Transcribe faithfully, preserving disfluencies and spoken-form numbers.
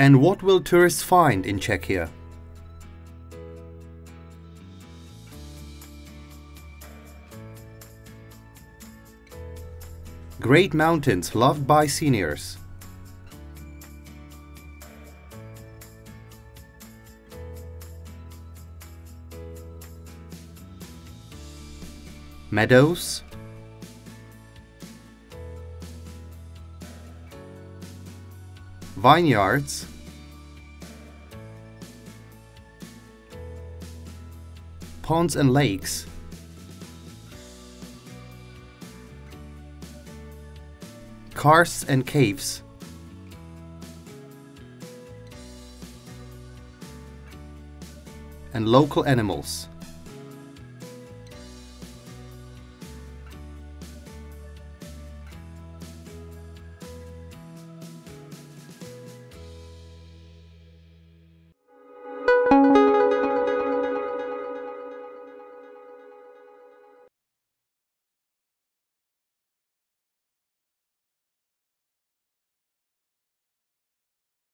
And what will tourists find in Czechia? Great mountains loved by seniors. Meadows. Vineyards. Ponds and lakes. Karsts and caves. And local animals.